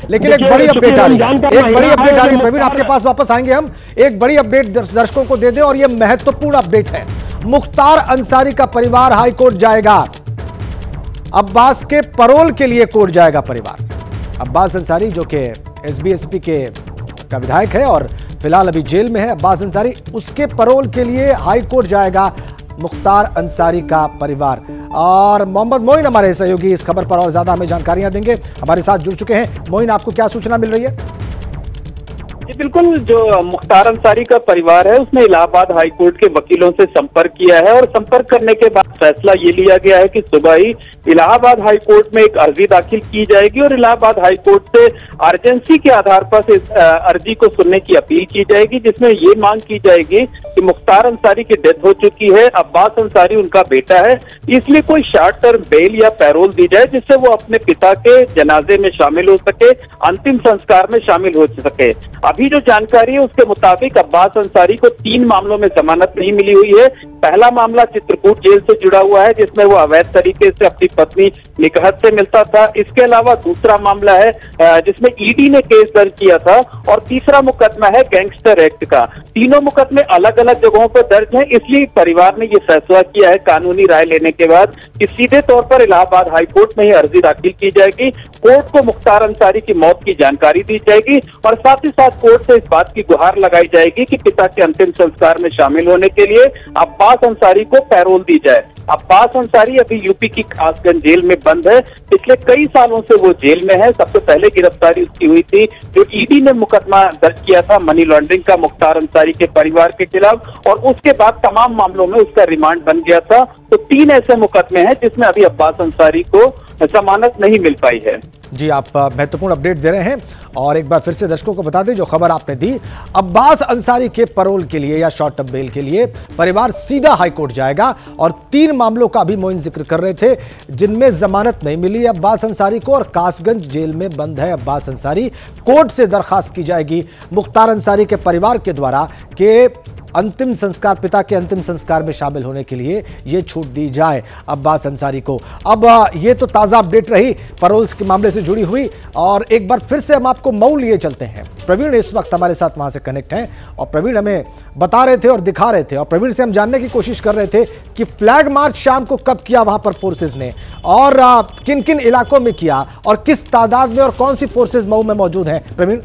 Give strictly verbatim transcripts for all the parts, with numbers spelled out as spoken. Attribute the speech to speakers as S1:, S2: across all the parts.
S1: लेकिन एक बड़ी अपडेट आ रही है, एक बड़ी अपडेट आ रही है प्रवीण, आपके पास वापस आएंगे हम। एक बड़ी अपडेट दर्शकों को दे दें और यह महत्वपूर्ण अपडेट है। मुख्तार अंसारी का परिवार हाई कोर्ट जाएगा। अब्बास के पैरोल के लिए कोर्ट जाएगा परिवार। अब्बास अंसारी जो कि एसबीएसपी के का विधायक है और फिलहाल अभी जेल में है अब्बास अंसारी, उसके पैरोल के लिए हाई कोर्ट जाएगा मुख्तार अंसारी का परिवार। और मोहम्मद मोइन हमारे सहयोगी इस खबर पर और ज्यादा हमें जानकारियां देंगे, हमारे साथ जुड़ चुके हैं। मोइन, आपको क्या सूचना मिल रही है?
S2: जी बिल्कुल, जो मुख्तार अंसारी का परिवार है उसने इलाहाबाद हाई कोर्ट के वकीलों से संपर्क किया है और संपर्क करने के बाद फैसला ये लिया गया है कि सुबह ही इलाहाबाद हाई कोर्ट में एक अर्जी दाखिल की जाएगी और इलाहाबाद हाई कोर्ट से अर्जेंसी के आधार पर इस अर्जी को सुनने की अपील की जाएगी, जिसमें ये मांग की जाएगी कि मुख्तार अंसारी की डेथ हो चुकी है, अब्बास अंसारी उनका बेटा है, इसलिए कोई शॉर्ट टर्म बेल या पैरोल दी जाए जिससे वो अपने पिता के जनाजे में शामिल हो सके, अंतिम संस्कार में शामिल हो सके। अभी जो जानकारी है उसके मुताबिक अब्बास अंसारी को तीन मामलों में जमानत नहीं मिली हुई है। पहला मामला चित्रकूट जेल से जुड़ा हुआ है जिसमें वो अवैध तरीके से अपनी पत्नी निकहत से मिलता था। इसके अलावा दूसरा मामला है जिसमें ईडी ने केस दर्ज किया था और तीसरा मुकदमा है गैंगस्टर एक्ट का। तीनों मुकदमे अलग अलग जगहों पर दर्ज हैं, इसलिए परिवार ने यह फैसला किया है कानूनी राय लेने के बाद कि सीधे तौर पर इलाहाबाद हाई कोर्ट में ही अर्जी दाखिल की जाएगी। कोर्ट को मुख्तार अंसारी की मौत की जानकारी दी जाएगी और साथ ही साथ कोर्ट से इस बात की गुहार लगाई जाएगी कि पिता के अंतिम संस्कार में शामिल होने के लिए अब्बास अंसारी को पैरोल दी जाए। अब्बास अंसारी अभी यूपी की कासगंज जेल में बंद है। पिछले कई सालों से वो जेल में है। सबसे पहले गिरफ्तारी उसकी हुई थी जो ईडी ने मुकदमा दर्ज किया था मनी लॉन्ड्रिंग का मुख्तार अंसारी के परिवार के खिलाफ और उसके बाद तमाम मामलों में उसका रिमांड बन गया था। तो तीन ऐसे मुकदमे हैं जिसमें अभी अब्बास अंसारी को जमानत नहीं मिल पाई है।
S1: जी, आप महत्वपूर्ण अपडेट दे रहे हैं और एक बार फिर से दर्शकों को बता दें जो खबर आपने दी, अब्बास अंसारी के पैरोल के लिए या शॉर्ट टर्म बेल के लिए परिवार सीधा हाईकोर्ट जाएगा और तीन मामलों का अभी मोइन जिक्र कर रहे थे जिनमें जमानत नहीं मिली अब्बास अंसारी को और कासगंज जेल में बंद है अब्बास अंसारी। कोर्ट से दरखास्त की जाएगी मुख्तार अंसारी के परिवार के द्वारा कि अंतिम संस्कार, पिता के अंतिम संस्कार में शामिल होने के लिए यह छूट दी जाए अब्बास अंसारी को। अब ये तो ताज़ा अपडेट रही पैरोल के मामले से जुड़ी हुई और एक बार फिर से हम आपको मऊ लिए चलते हैं। प्रवीण इस वक्त हमारे साथ वहां से कनेक्ट हैं और प्रवीण हमें बता रहे थे और दिखा रहे थे और प्रवीण से हम जानने की कोशिश कर रहे थे कि फ्लैग मार्च शाम को कब किया वहां पर फोर्सेज ने और किन किन इलाकों में किया और किस तादाद में और कौन सी फोर्सेज मऊ में मौजूद हैं। प्रवीण,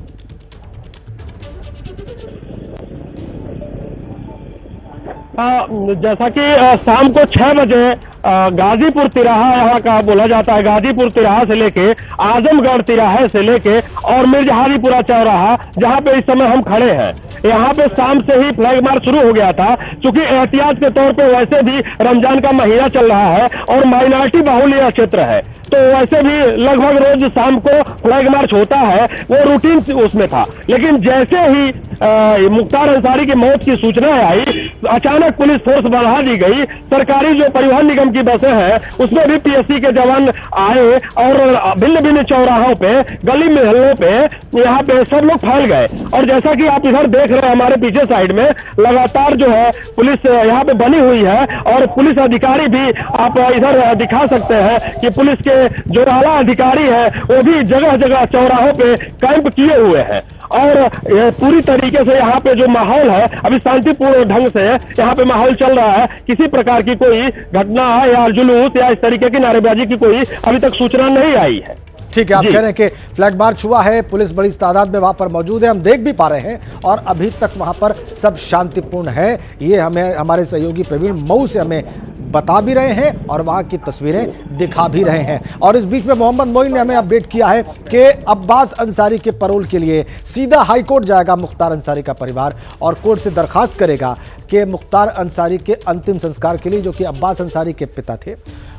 S3: जैसा कि शाम को छह बजे गाजीपुर तिराहा यहाँ का बोला जाता है, गाजीपुर तिराहा से लेके आजमगढ़ तिराहे से लेके और मिर्जहारीपुरा चौराहा जहाँ पे इस समय हम खड़े हैं, यहाँ पे शाम से ही फ्लैग मार्च शुरू हो गया था। क्योंकि एहतियात के तौर पे वैसे भी रमजान का महीना चल रहा है और माइनॉरिटी बाहुल्य यह क्षेत्र है, तो वैसे भी लगभग रोज शाम को फ्लैग मार्च होता है, वो रूटीन उसमें था। लेकिन जैसे ही मुख्तार अंसारी की मौत की सूचना आई, अचानक पुलिस फोर्स बढ़ा दी गई। सरकारी जो परिवहन निगम की बसें हैं उसमें भी पीएससी के जवान आए और भिन्न भिन्न चौराहों पे, गली मोहल्लों पे यहाँ पे सब लोग फैल गए। और जैसा कि आप इधर देख रहे हैं हमारे पीछे साइड में लगातार जो है पुलिस यहाँ पे बनी हुई है और पुलिस अधिकारी भी आप इधर दिखा सकते हैं कि पुलिस के जो आला अधिकारी है वो भी जगह जगह चौराहों पे कैंप किए हुए हैं। और पूरी तरीके से यहाँ पे जो माहौल है अभी शांतिपूर्ण ढंग से यहाँ पे माहौल चल रहा है। किसी प्रकार की कोई घटना या जुलूस या इस तरीके की नारेबाजी की कोई अभी तक सूचना नहीं आई है।
S1: ठीक है, आप कह रहे हैं कि फ्लैग मार्च हुआ है, पुलिस बड़ी तादाद में वहां पर मौजूद है, हम देख भी पा रहे हैं और अभी तक वहां पर सब शांतिपूर्ण है। ये हमें हमारे सहयोगी प्रवीण मऊ से हमें बता भी रहे हैं और वहां की तस्वीरें दिखा भी रहे हैं। और इस बीच में मोहम्मद मोइन ने हमें अपडेट किया है कि अब्बास अंसारी के पैरोल के लिए सीधा हाई कोर्ट जाएगा मुख्तार अंसारी का परिवार और कोर्ट से दरखास्त करेगा कि मुख्तार अंसारी के अंतिम संस्कार के लिए, जो कि अब्बास अंसारी के पिता थे,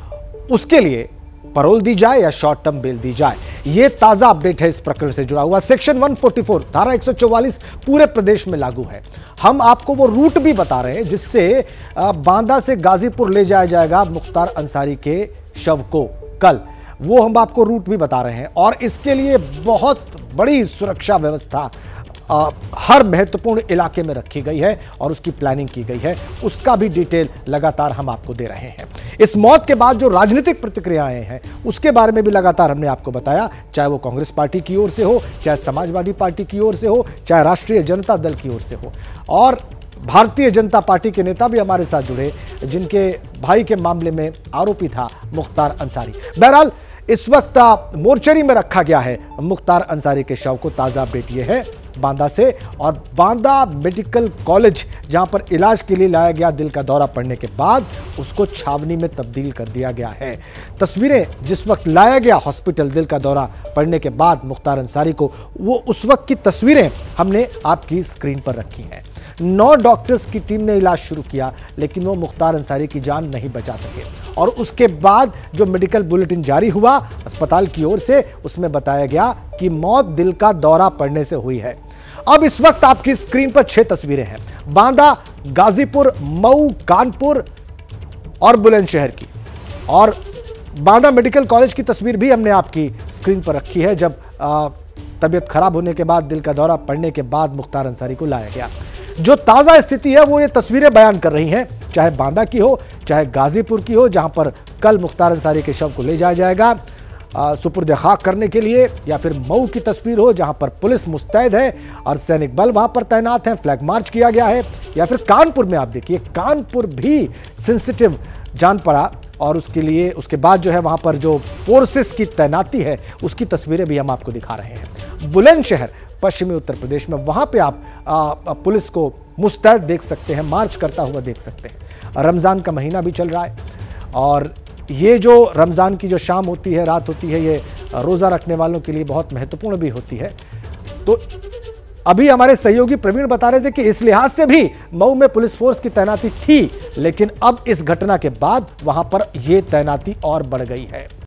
S1: उसके लिए पैरोल दी जाए या शॉर्ट टर्म बेल दी जाए। यह ताजा अपडेट है इस प्रकरण से जुड़ा हुआ। सेक्शन एक सौ चौवालीस धारा एक सौ चौवालीस पूरे प्रदेश में लागू है। हम आपको वो रूट भी बता रहे हैं जिससे बांदा से गाजीपुर ले जाया जाएगा मुख्तार अंसारी के शव को कल, वो हम आपको रूट भी बता रहे हैं और इसके लिए बहुत बड़ी सुरक्षा व्यवस्था आ, हर महत्वपूर्ण इलाके में रखी गई है और उसकी प्लानिंग की गई है, उसका भी डिटेल लगातार हम आपको दे रहे हैं। इस मौत के बाद जो राजनीतिक प्रतिक्रियाएं हैं उसके बारे में भी लगातार हमने आपको बताया, चाहे वो कांग्रेस पार्टी की ओर से हो, चाहे समाजवादी पार्टी की ओर से हो, चाहे राष्ट्रीय जनता दल की ओर से हो, और भारतीय जनता पार्टी के नेता भी हमारे साथ जुड़े जिनके भाई के मामले में आरोपी था मुख्तार अंसारी। बहरहाल इस वक्त मोर्चरी में रखा गया है मुख्तार अंसारी के शव को। ताजा अपडेट यह है बांदा से, और बांदा मेडिकल कॉलेज जहां पर इलाज के लिए लाया गया, दिल का दौरा पड़ने के बाद उसको छावनी में तब्दील कर दिया गया है। तस्वीरें जिस वक्त लाया गया हॉस्पिटल दिल का दौरा पड़ने के बाद मुख्तार अंसारी को, वो उस वक्त की तस्वीरें हमने आपकी स्क्रीन पर रखी हैं। नौ डॉक्टर्स की टीम ने इलाज शुरू किया लेकिन वो मुख्तार अंसारी की जान नहीं बचा सके, और उसके बाद जो मेडिकल बुलेटिन जारी हुआ अस्पताल की ओर से, उसमें बताया गया कि मौत दिल का दौरा पड़ने से हुई है। अब इस वक्त आपकी स्क्रीन पर छह तस्वीरें हैं, बांदा, गाजीपुर, मऊ, कानपुर और बुलंदशहर की, और बांदा मेडिकल कॉलेज की तस्वीर भी हमने आपकी स्क्रीन पर रखी है जब तबीयत खराब होने के बाद, दिल का दौरा पड़ने के बाद मुख्तार अंसारी को लाया गया। जो ताजा स्थिति है वो ये तस्वीरें बयान कर रही हैं, चाहे बांदा की हो, चाहे गाजीपुर की हो, जहां पर कल मुख्तार अंसारी के शव को ले जाया जाएगा सुपुर्द खाक करने के लिए, या फिर मऊ की तस्वीर हो जहां पर पुलिस मुस्तैद है और सैनिक बल वहां पर तैनात हैं, फ्लैग मार्च किया गया है, या फिर कानपुर में आप देखिए, कानपुर भी सेंसिटिव जान पड़ा, और उसके लिए उसके बाद जो है वहां पर जो फोर्सेस की तैनाती है उसकी तस्वीरें भी हम आपको दिखा रहे हैं। बुलंदशहर पश्चिमी उत्तर प्रदेश में, वहां पे आप आ, पुलिस को मुस्तैद देख सकते हैं, मार्च करता हुआ देख सकते हैं। रमजान का महीना भी चल रहा है, और ये जो रमजान की जो शाम होती है, रात होती है, ये रोजा रखने वालों के लिए बहुत महत्वपूर्ण भी होती है। तो अभी हमारे सहयोगी प्रवीण बता रहे थे कि इस लिहाज से भी मऊ में पुलिस फोर्स की तैनाती थी, लेकिन अब इस घटना के बाद वहां पर यह तैनाती और बढ़ गई है।